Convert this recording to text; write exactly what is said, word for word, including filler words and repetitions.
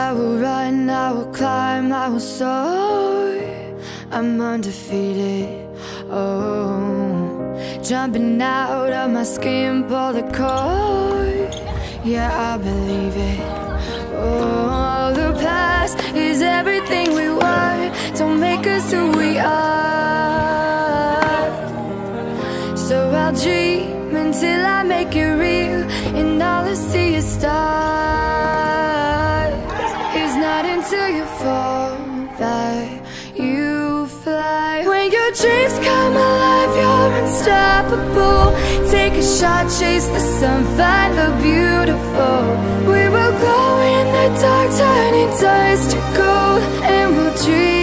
I will run, I will climb, I will soar. I'm undefeated, oh. Jumping out of my skin, pull the cord. Yeah, I believe it. Oh, the past is everything we were. Don't make us who we are. So I'll dream until I make it real, and all I see is stars. It's not until you fall that you fly. When your dreams come alive, you're unstoppable. Take a shot, chase the sun, find the beautiful. We will glow in the dark, turning dust to gold, and we'll dream